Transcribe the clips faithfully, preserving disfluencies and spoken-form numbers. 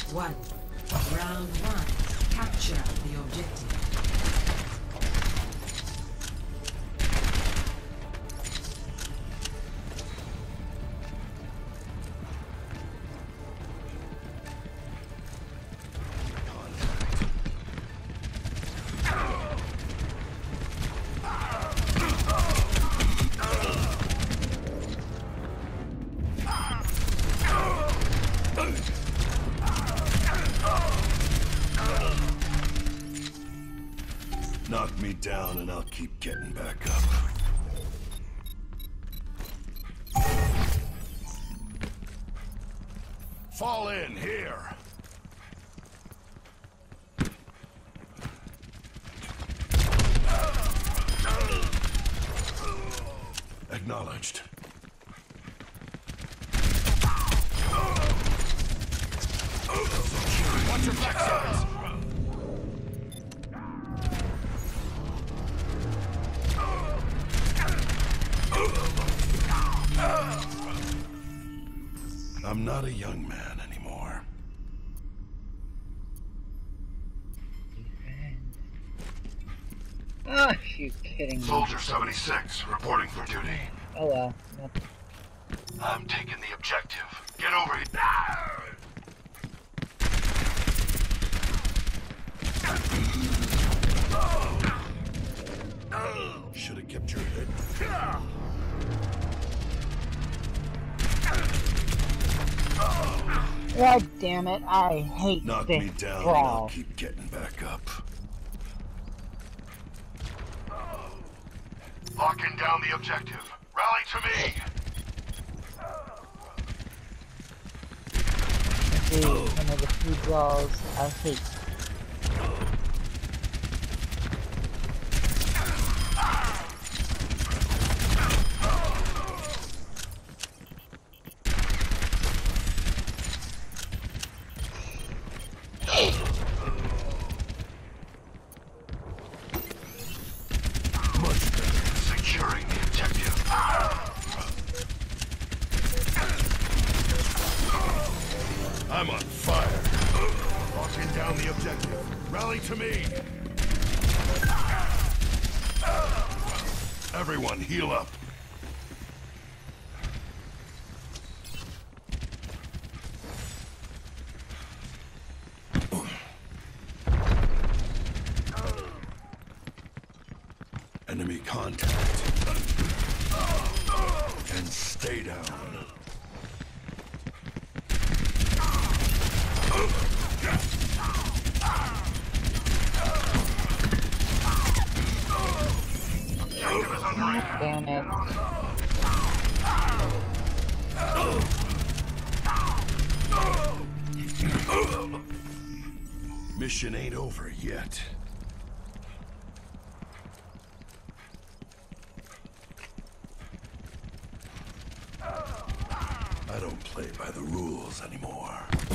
One. Round one. Capture the objective. Knock me down and I'll keep getting back up. Fall in here. Acknowledged. Watch your back sides. I'm not a young man anymore. Oh, you kidding me? Soldier seventy-six, reporting for duty. Oh well. Yep. I'm taking the objective. Get over here. Should have kept your head. God damn it, I hate Knock this me down and brawl. I'll keep getting back up. Locking down the objective. Rally to me! See, one of the few brawls I hate. I'm on fire. Locking down the objective. Rally to me. Everyone heal up. Enemy contact. And stay down. Damn it. Mission ain't over yet. I don't play by the rules anymore.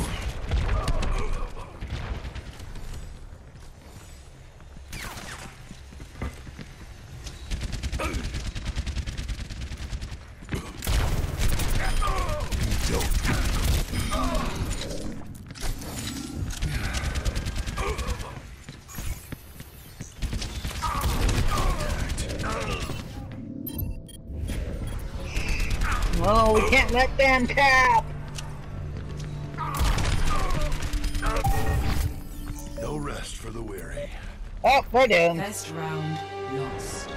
No, we can't let them tap! No rest for the weary. Oh, we're done. First round lost.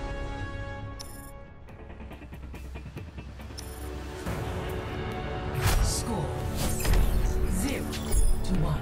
Score zero to one.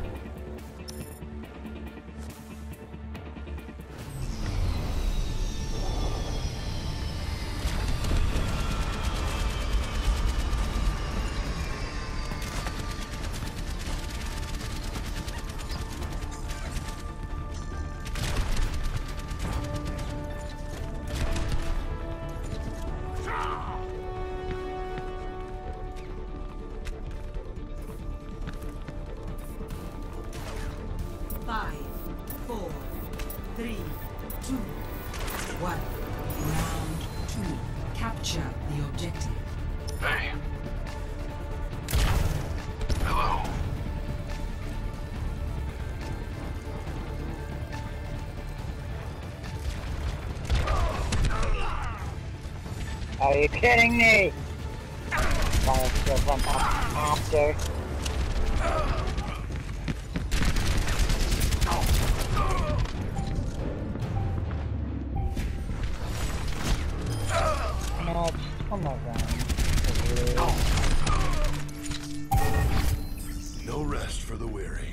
Five, four, three, two, one. Round two. Capture the objective. Hey. Hello. Are you kidding me? Wanna still run up after? No, come around. No rest for the weary.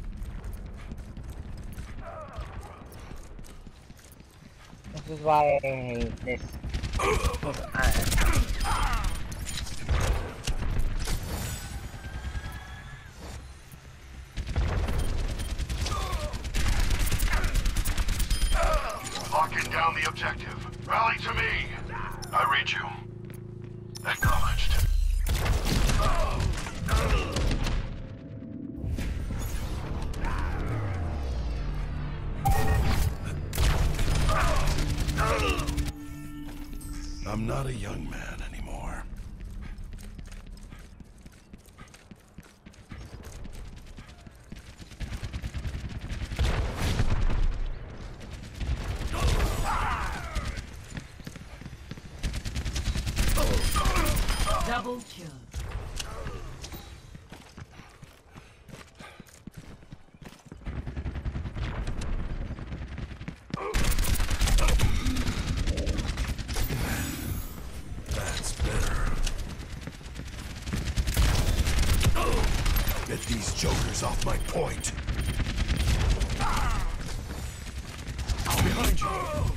This is why I hate this. Locking down the objective. Rally to me. I read you. Acknowledged. I'm not a young man anymore. Double kill. That's better. Get these jokers off my point. Behind you.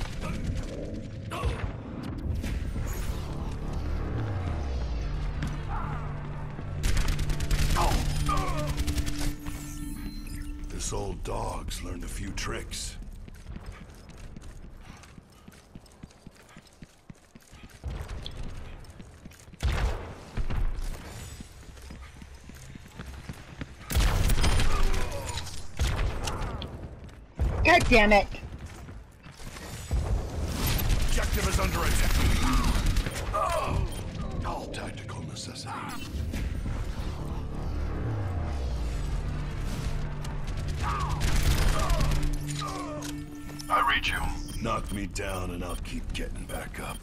This old dog's learned a few tricks. God damn it! Objective is under attack. All tactical necessity. I read you. Knock me down and I'll keep getting back up.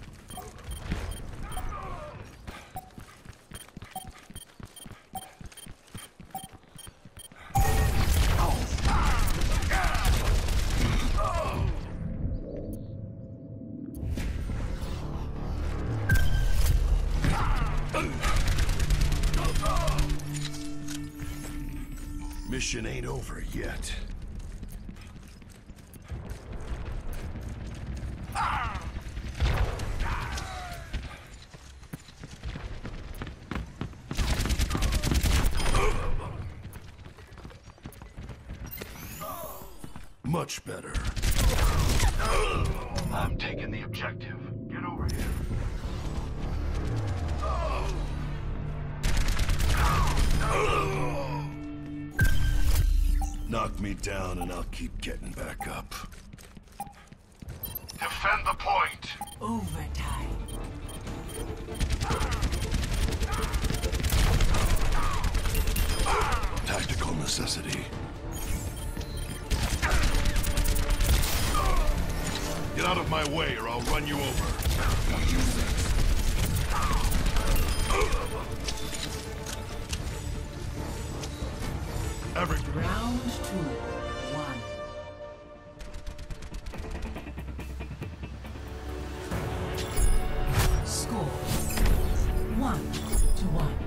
Mission ain't over yet. Much better. I'm taking the objective. Get over here. Knock me down and I'll keep getting back up. Defend the point! Overtime. Tactical necessity. Get out of my way or I'll run you over. Every Round two. One. Score. One to one.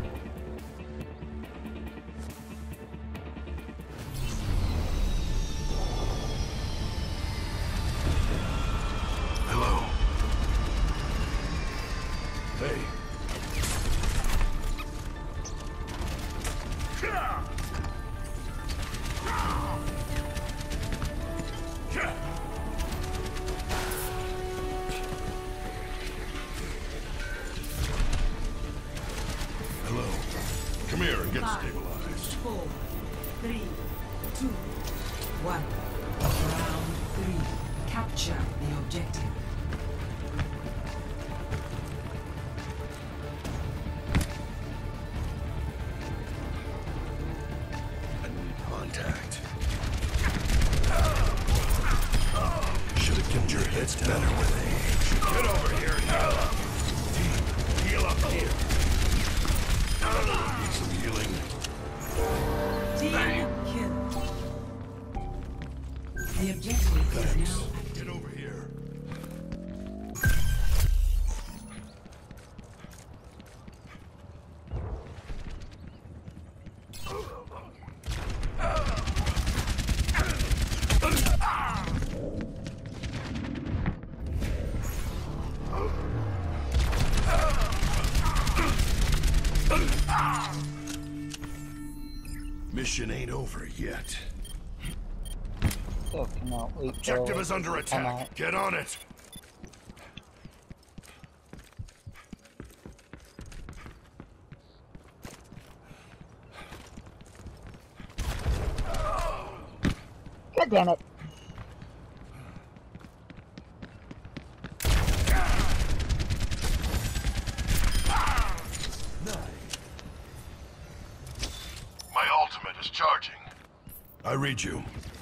Hello. Hey. Hello. Come here and get Five, stabilized. four, three, two, one. Round three. Capture the objective. Contact. Should have kept your heads better with age. Get over here now. Mission ain't over yet. Still cannot wait. Objective for is under it to come attack. out. Get on it. God damn it. My ultimate is charging. I read you.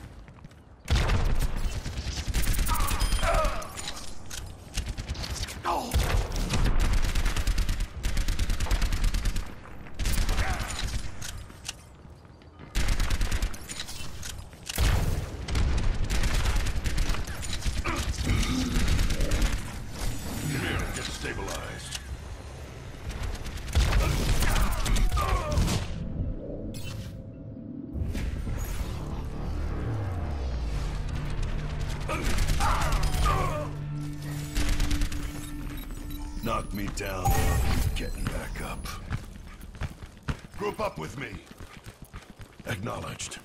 Get stabilized. Knock me down, getting back up. Group up with me. Acknowledged.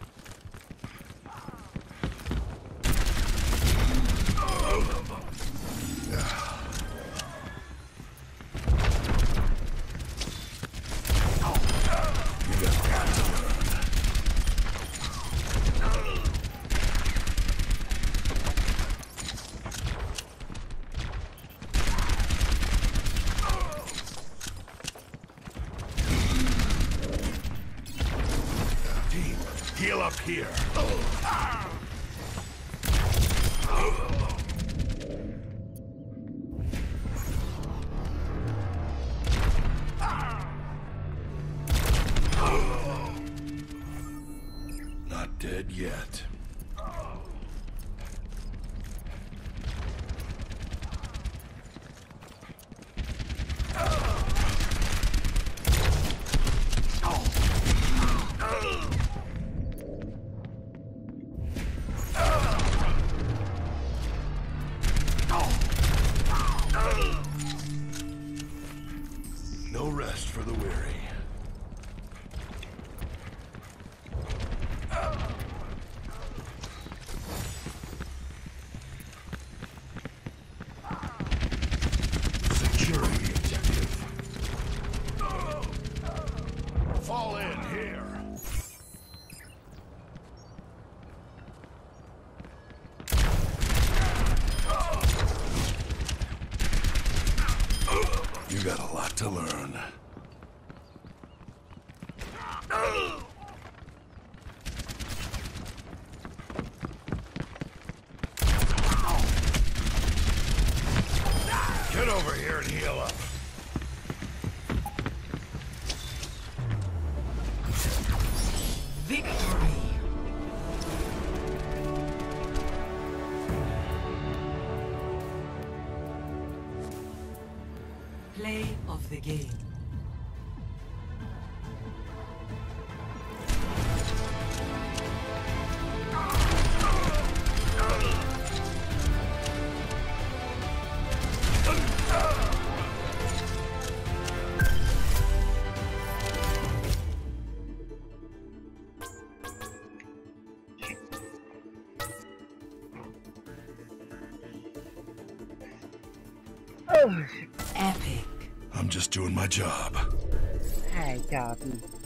You got a lot to learn. Team, heal up here. Not dead yet. No rest for the weary. Securing the objective. Fall in here. You got a lot to learn. Get over here and heal up. Victory. Play of the game. Oh, Epic. I'm just doing my job. I copy.